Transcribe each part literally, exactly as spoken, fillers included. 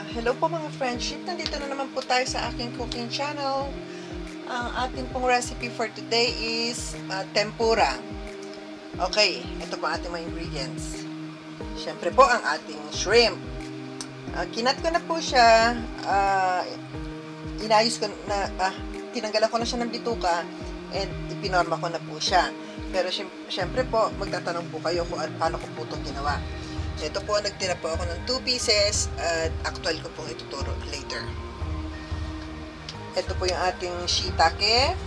Hello po mga friendship, nandito na naman po tayo sa aking cooking channel. Ang ating pong recipe for today is uh, tempura. Okay, ito po ating mga ingredients. Siyempre po ang ating shrimp. Uh, kinat ko na po siya, uh, inayos ko na, uh, tinanggalan ko na siya ng bituka and ipinorma ko na po siya. Pero siyempre po, magtatanong po kayo kung paano ko po itong ginawa. Ito po, nagtira po ako ng two pieces at actual ko pong ituturo later. Ito po yung ating shiitake,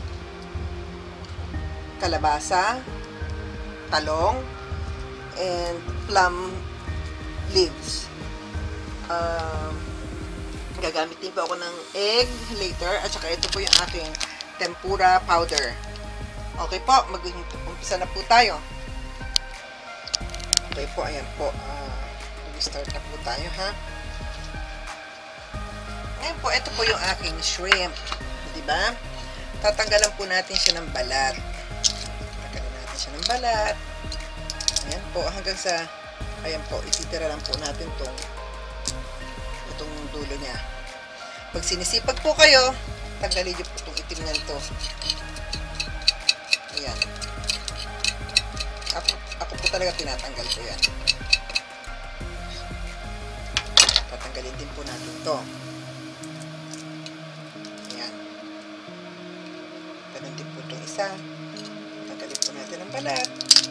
kalabasa, talong, and plum leaves. Uh, gagamit din po ako ng egg later at saka ito po yung aking tempura powder. Okay po, mag-umpisa na po tayo. Okay po, ayan po. Uh, Mag-start na po tayo, ha? Ngayon po, ito po yung aking shrimp. Diba? Tatanggalan po natin siya ng balat. Tatanggalan natin siya ng balat. Ayan po, hanggang sa, ayan po, ititira lang po natin itong itong dulo niya. Pag sinisipag po kayo, tanggalin niyo po itong itim na ito. Ayan. Ako, ako po talaga tinatanggal ko yan. Tatanggalin din po natin to. Ayan. Ganun din po itong isa. Tanggalin po natin ang balat.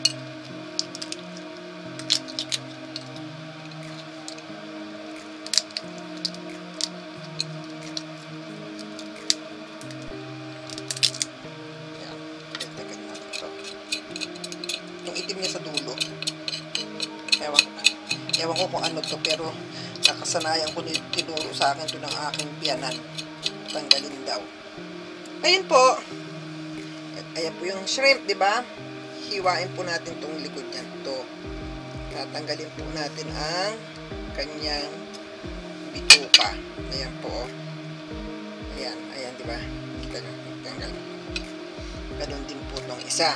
Itim niya sa dulo. Ewan, ewan ko kung ano to, pero nakasanayan ko tinuro sa akin ito ng aking biyanan. Tanggalin daw. Ayun po. Ayan po yung shrimp, di ba? Hiwain po natin tong likod niyan to. Tatanggalin po natin ang kanyang bituka. Ayan po. Ayan, ayan, di ba? Kita nyo, tanggal. Ganun din po tong isa.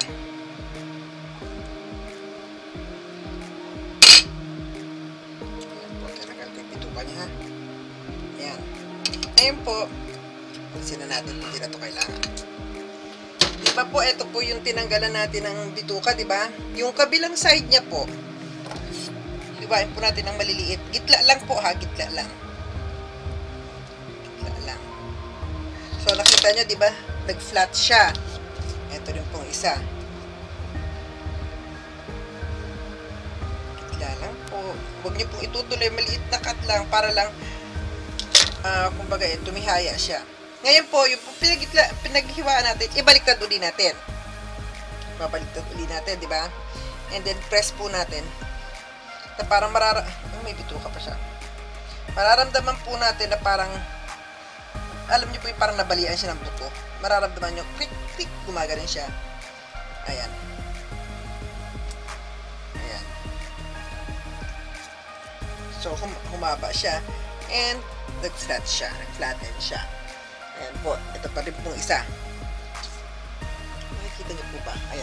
Niya. Ayan. Ngayon po, pansin na natin kung di na ito kailangan. Diba po, ito po yung tinanggalan natin ng bituka, diba? Yung kabilang side niya po, diba, yun po natin ng maliliit. Gitla lang po ha, gitla lang. Gitla lang. So, nakita nyo, diba? Nag-flat siya. Ito rin pong isa. Lang po. Huwag niyo pong itutuloy, maliit na cut lang para lang uh, kumbaga eh, tumihaya siya. Ngayon po, yung pinagitla, pinaghiwaan natin, ibaliktad uli natin. Babaliktad uli natin, di ba? And then press po natin. Na parang marara... Oh, may bituka pa siya. Mararamdaman po natin na parang alam niyo po yung parang nabalian siya ng buto. Mararamdaman niyo, quick, quick, gumagaling siya. Ayan. So, hum humaba siya. And, nag-flat siya. Nag-flatten siya. Ayan po. Ito pa rin pong isa. Makikita niyo po ba? Ayan.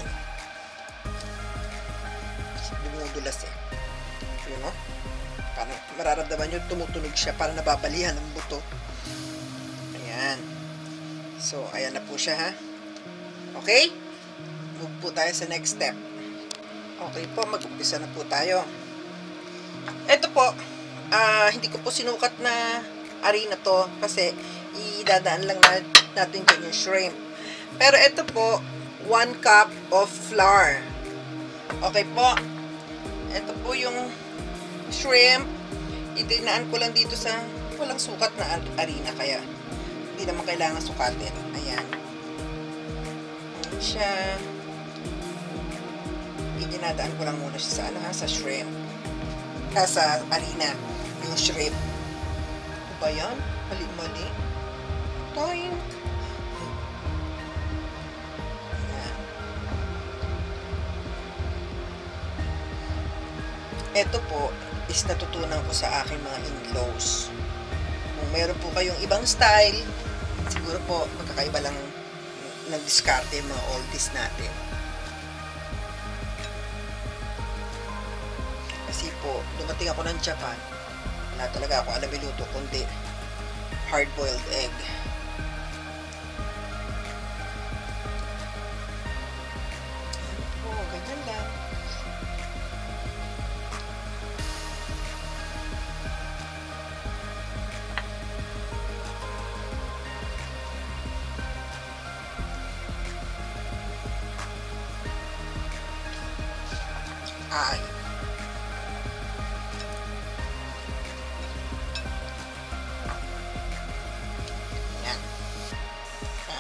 Dumudulas eh. Yun o. Parang mararamdaman niyo tumutunog siya. Parang nababalihan ng buto. Ayan. So, ayan na po siya ha. Okay? Move po tayo sa next step. Okay po. Mag-umpisa na po tayo. Ito po, uh, hindi ko po sinukat na harina to kasi idadaan lang natin dyan yung shrimp. Pero ito po, one cup of flour. Okay po. Ito po yung shrimp. Idinaan ko lang dito sa walang sukat na harina kaya hindi naman kailangan sukatin. Ayan. Ayan siya. Idinadaan ko lang muna siya sa, ano, ha, sa shrimp. Sa harina, yung shrimp. Ano ba yan? Mali-mali. Toink. Ayan. Ito po is natutunan ko sa aking mga in-laws. Kung meron po kayong ibang style, siguro po magkakaiba lang ng diskarte yung mga oldies natin. Kasi po, dumating ako ng Japan, Wala talaga ako alam iluto kundi hard-boiled egg. Oh, ganyan lang. Ay. Yan. Ah.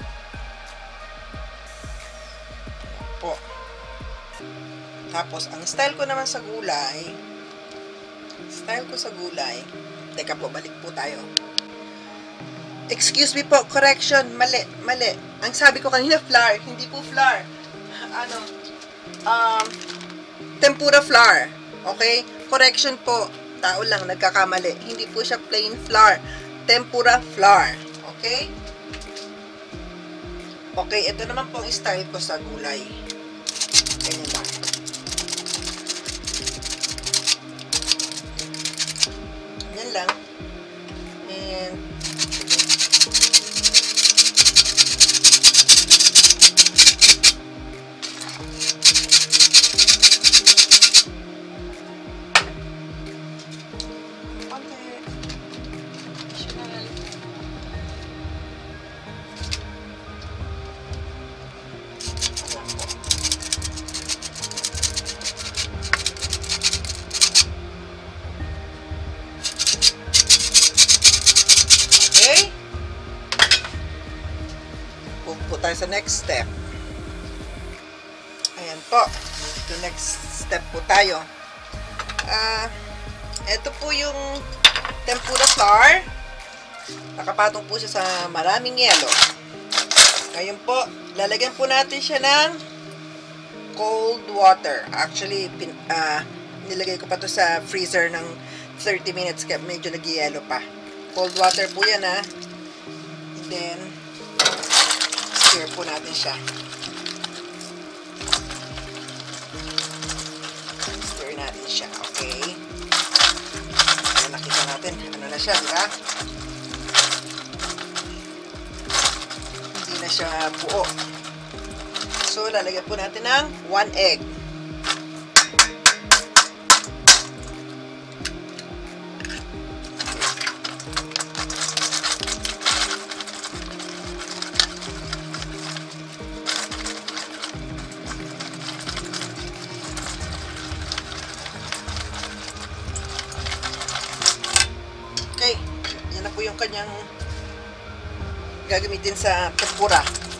Yan po. Tapos, ang style ko naman sa gulay, style ko sa gulay, teka po, balik po tayo. Excuse me po, correction, mali, mali. Ang sabi ko kanina, flour, hindi po flour. Ano, um, tempura flour. Okay? Correction po. Tao lang nagkakamali. Hindi po siya plain flour. Tempura flour. Okay? Okay, ito naman po ang style ko sa gulay. Ganyan lang. Ganyan lang. And tayo sa next step. Ayan po. The next step po tayo. Ah, uh, ito po yung tempura flour. Nakapatong po siya sa maraming yelo. Ngayon po, lalagyan po natin siya ng cold water. Actually, pin, uh, nilagay ko pa to sa freezer ng thirty minutes kaya medyo nag-yelo pa. Cold water po yan, ha. And then, stir po natin siya. Stir natin siya. Okay. Ayan, nakita natin. Ano na siya, di ba? Hindi na siya buo. So, lalagyan po natin ng one egg. Okay, yan na po yung kanyang gagamitin sa tempura.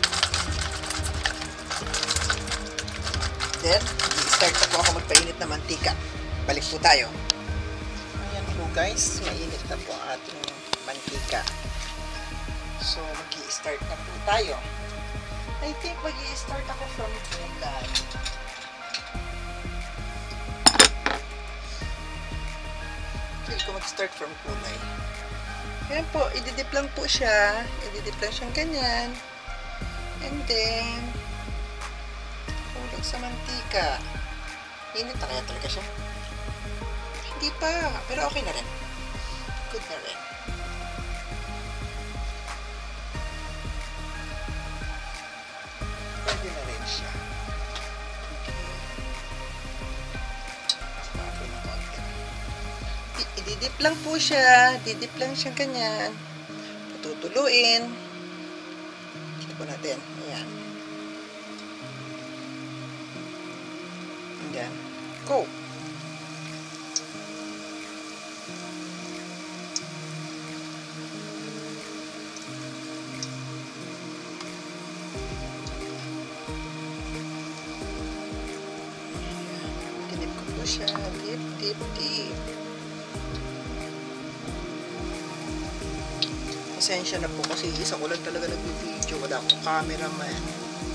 Then, start na po ako magpainit na mantika. Balik po tayo. Ayan po guys, mainit na po ang ating mantika. So, mag-i-start na po tayo. I think mag-i-start ako from gulay. Feel ko mag-start from gulay. Ayan po, ididip lang po siya. Ididip lang siyang ganyan. And then, hulog sa mantika. Init na kaya talaga siya? Hindi pa. Pero okay na rin. Good na rin. Pwede na rin siya. Ididip lang po siya. Didip lang siya ganyan. Tutuluin. Dito po natin. Ayan. Ayan. Go! Didip ko po siya. Dip, dip, dip. Pasensya na po kasi isa ko lang talaga nag-video. Wala akong cameraman.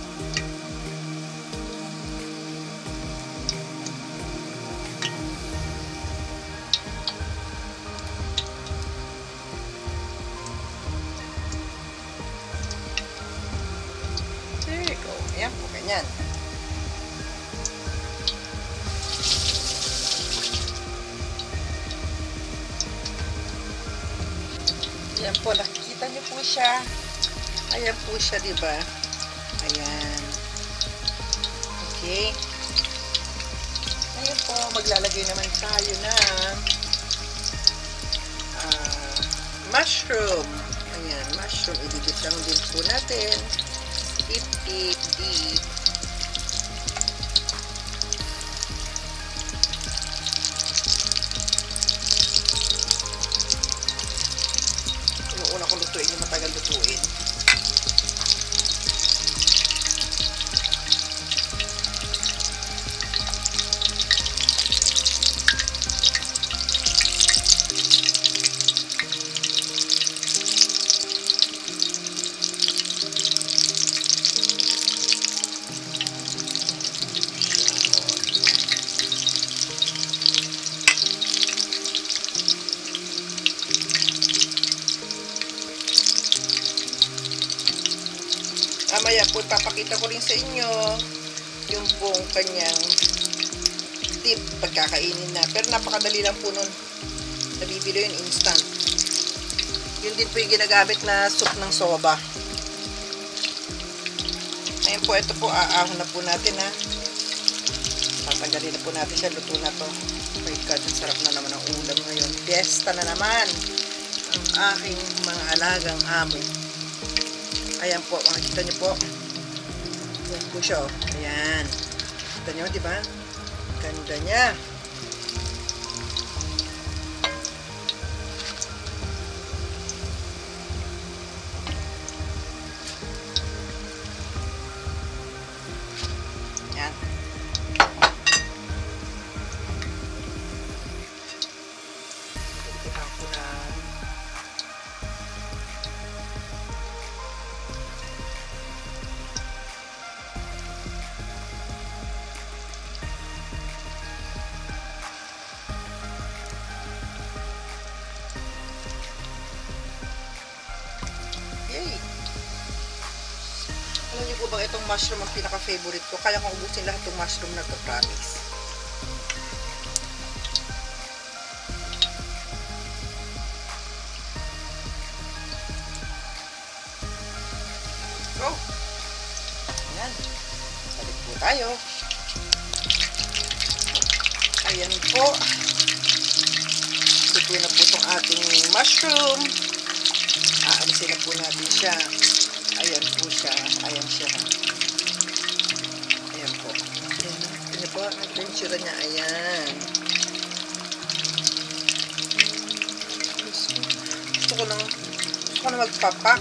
There you go. Ayan po, ganyan. po, nakikita niyo po siya. Ayan po siya, di ba? Ayan. Okay. Ayan po, maglalagay naman tayo ng uh, mushroom. Ayan, mushroom. Ididip lang din po natin. Dip, dip, dip. Yung una kong lutuin, yung matagal lutuin. Mamaya po ipapakita ko rin sa inyo yung pong kanyang tip pagkakainin na. Pero napakadali lang po nun. Nabibili yun instant. Yun din po yung ginagamit na soup ng soba. Ngayon po, ito po, aahon na po natin ha. Tatanggalin na po natin siya. Luto na to. Oh my God, ang sarap na naman ang ulam ngayon. Fiesta na naman ang aking mga alagang amo. Ayan po, makikita niyo po. Ayan po siya, oh. Ayan. Kita niyo, di ba? Ganda niya. Ayan. Ito po na. Alam niyo po ba itong mushroom ang pinaka-favorite ko? Kaya kong ubusin lahat ng mushroom na to, promise. Go! Ayan. Balik po tayo. Ayan po. Ito na po itong ating mushroom. Aalisin na po natin siya. Ayan po siya. Ayan siya. Ayan po. Ayan na. Ayan po. Ito yung tsura niya. Ayan. Gusto ko nang gusto ko na magpapak.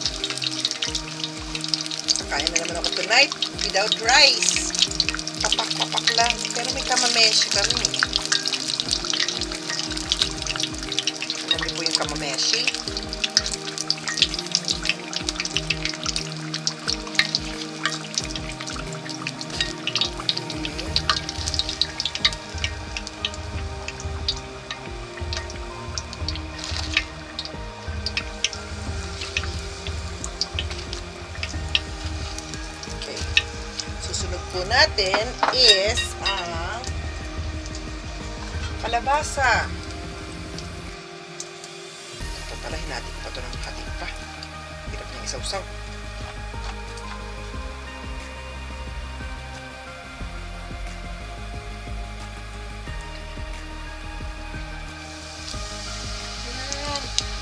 Kakain na naman ako tonight without rice. Papak-papak lang. Pero may kamameshi kami. Alam niyo po yung kamameshi? Susunod po natin is ang kalabasa. Tatalahin natin pa ito ng hati pa. Hirap niyang isaw-saw. Ayan.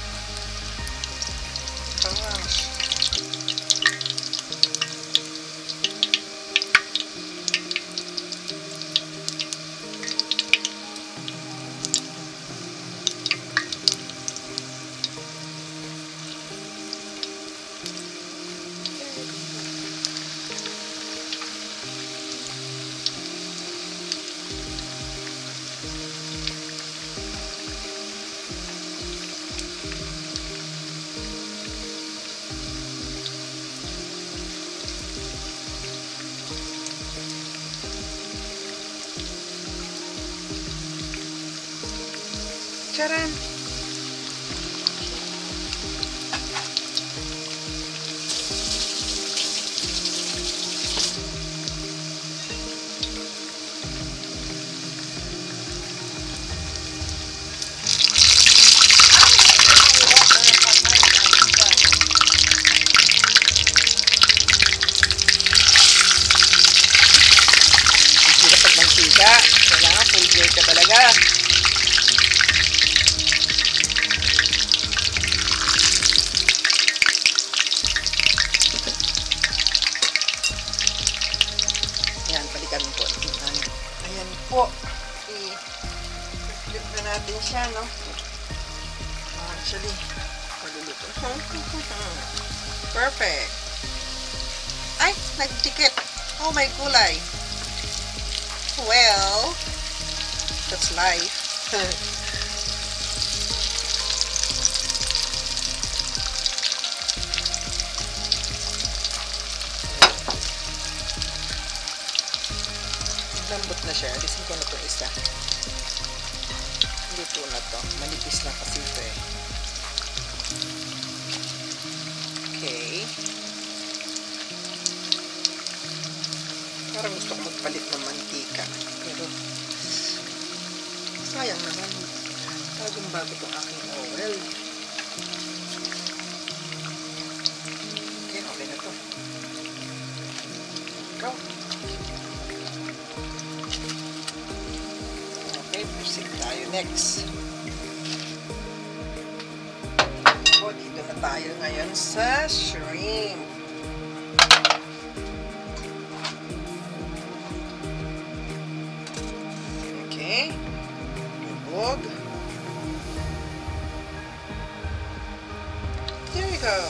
Tama. Charan! po, i-flip na natin siya, no? Actually, maluluto. Perfect. Ay, nagdikit. Oh, my gulay. Well, that's life. Lambot na siya. Alisin ko na ito isa. Luto na to. Manipis na kasi ito eh. Okay. Parang gusto ko magpalit ng mantika. Pero, sayang naman. Bagong bago itong aking oil. Okay, okay na to. Go. Okay, proceed tayo next. So, dito na tayo ngayon sa shrimp. Okay. Lubog. There you go.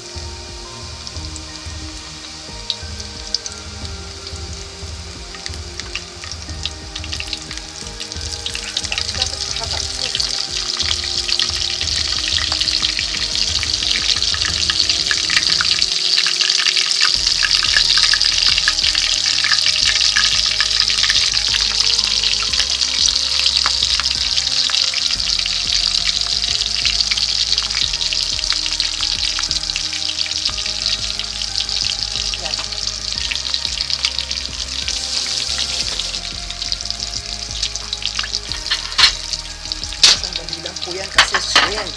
Po yan kasi shrimp.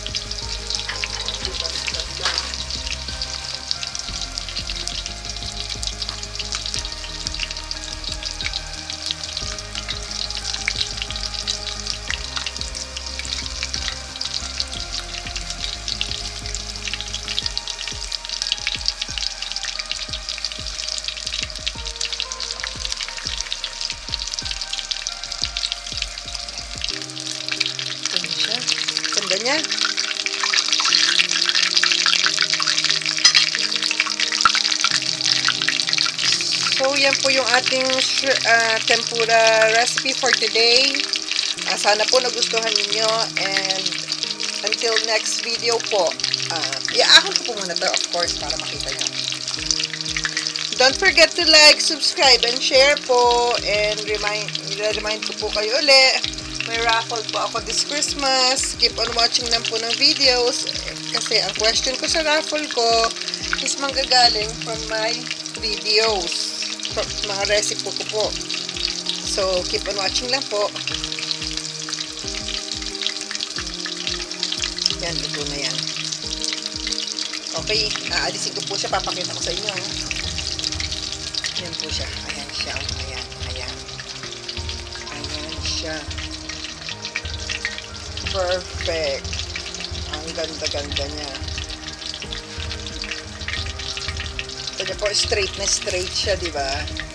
Ganda niya. So, yan po yung ating uh, tempura recipe for today. Uh, sana po nagustuhan ninyo. And until next video po. Uh, Iahon ko po muna to, of course, para makita nyo. Don't forget to like, subscribe, and share po. And remind, remind ko po kayo ulit. May raffle po ako this Christmas. Keep on watching lang po ng videos. Kasi ang question ko sa raffle ko is manggagaling from my videos. From mga recipe ko po. So, keep on watching lang po. Yan, luto na yan. Okay, aalisin ko po siya. Papakita ko sa inyo. Yan po siya. Ayan siya. Ayan, ayan. Ayan siya. Perfect. Ang ganda-ganda niya. Ito niya po, straight na straight siya, di ba?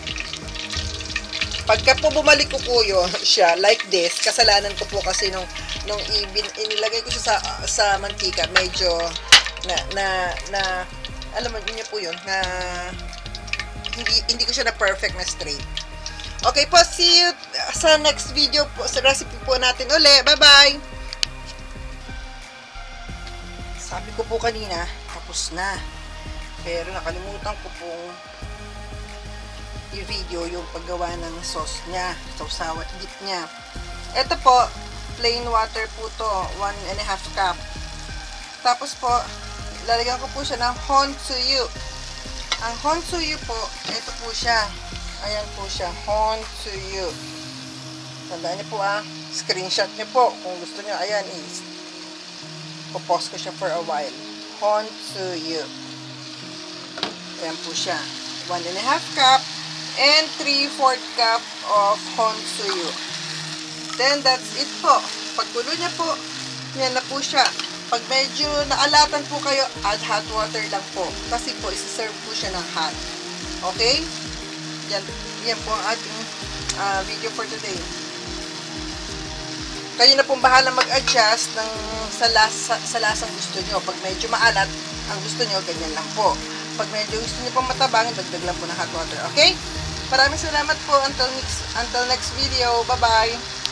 Pagka po bumalik ko po yun, siya, like this, kasalanan ko po kasi nung, nung ibin, inilagay ko siya sa, sa mantika, medyo, na, na, na, alam mo niyo po yun, na, hindi, hindi ko siya na perfect na straight. Okay po, see you sa next video po, sa recipe po natin uli. Bye-bye! Sabi ko po kanina, tapos na. Pero nakalimutan ko pong i-video yung paggawa ng sauce niya, sausawa, dip niya. Ito po, plain water po to, one and a half cup. Tapos po, lalagyan ko po siya ng honsuyu. Ang honsuyu po, ito po siya. Ayan po siya, honsuyu. Tandaan niyo po ah, screenshot niyo po kung gusto niyo. Ayan is. Popost ko siya for a while. Honsuyu. Ayan po siya. One and a half cup and three-fourth cup of honsuyu. Then, that's it po. Pagkulo niya po, yan na po siya. Pag medyo naalatan po kayo, add hot water lang po. Kasi po, isi-serve po siya ng hot. Okay? Yan, yan po ang ating uh, video for today. Kayo na pong bahala mag-adjust ng sa, lasa, sa lasang gusto nyo. Pag medyo maalat ang gusto nyo, ganyan lang po. Pag medyo gusto nyo pang matabang, dagdag lang po ng hot water. Okay? Maraming salamat po. Until next, until next video. Bye-bye!